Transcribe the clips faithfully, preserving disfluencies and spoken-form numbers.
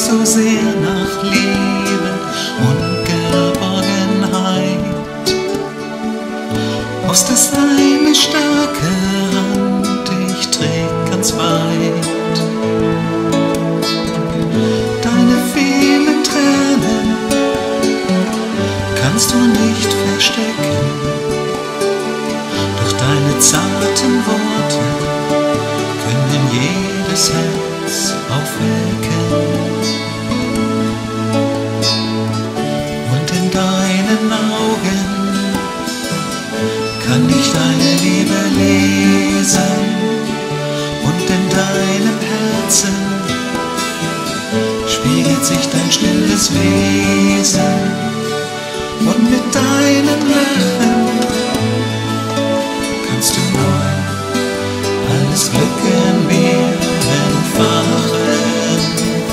so sehr nach Liebe und Geborgenheit. Brauchst das eine starke Hand dich trägt ganz weit. Deine vielen Tränen kannst du nicht verstecken, doch deine zarten Worte können jedes Herz aufwecken. Und in deinen Augen kann ich deine Liebe lesen, und in deinem Herzen spiegelt sich dein stilles Wesen. Und mit deinem Lachen kannst du neu alles Glück in mir entfachen.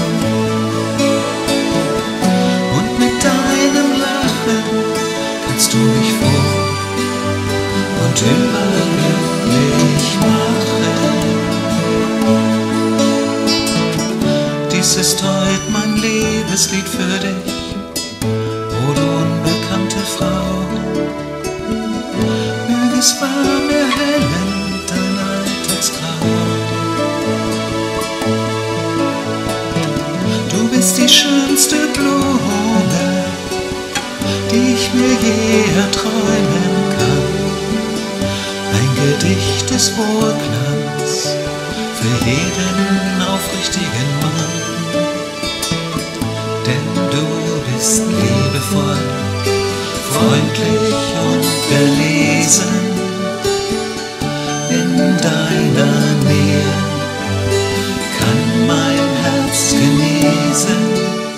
Und mit deinem Lachen kannst du mich froh und überglücklich machen. Dies ist heut mein Liebeslied für dich, o du unbekannte Frau. Möge es warm erhellen dein Alltagsgrau. Du bist die schönste Blume, die ich mir je erträumen kann. Ein Gedicht des Wohlglanz für jeden aufrichtigen Mann. Denn du bist liebevoll, freundlich und belesen. In deiner Nähe kann mein Herz genesen.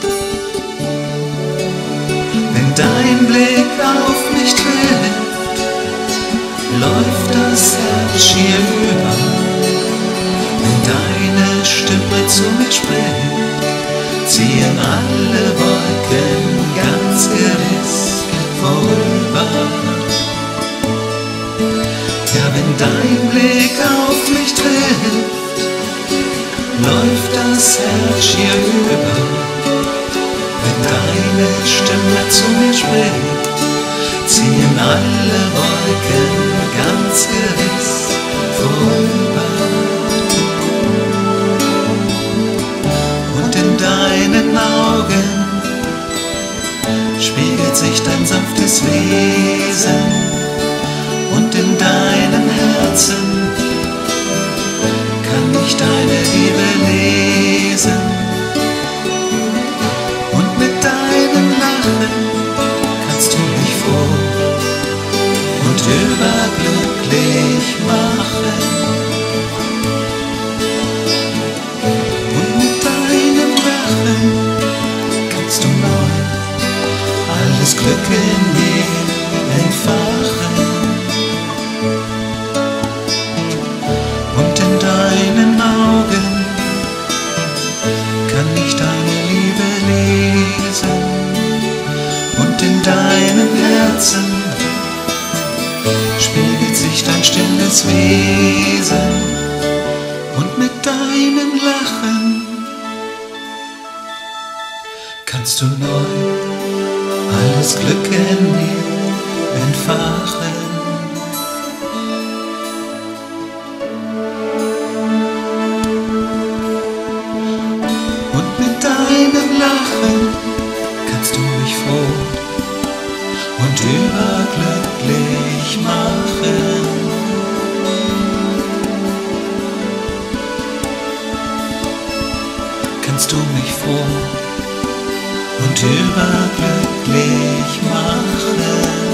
Wenn dein Blick auf mich trifft, läuft das Herz schier über. Wenn deine Stimme zu mir spricht, ziehen alle Wolken ganz gewiss vorüber. Ja, wenn dein Blick auf mich trifft, läuft das Herz schier über. Wenn deine Stimme zu mir spricht, ziehen alle Wolken ganz gewiss vorüber. Und in deinen Augen spiegelt sich dein sanftes Wesen, und in deinem Herzen kann ich deine Liebe lesen. Und mit deinem Lachen kannst du mich froh und überglücklich machen. Und mit deinem Lachen kannst du neu alles Glück in mir entfachen. Und in deinen Augen kann ich deine Liebe lesen. Und in deinem Herzen spiegelt sich dein stilles Wesen. Und mit deinem Lachen kannst du neu alles Glück in mir entfachen. Und mit deinem Lachen kannst du mich froh und überglücklich machen. Kannst du mich froh und überglücklich machen.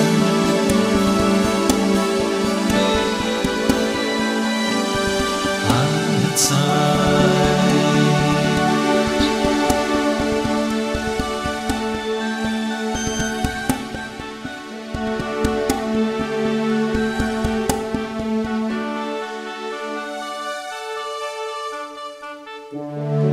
Alle Zeit. Thank you.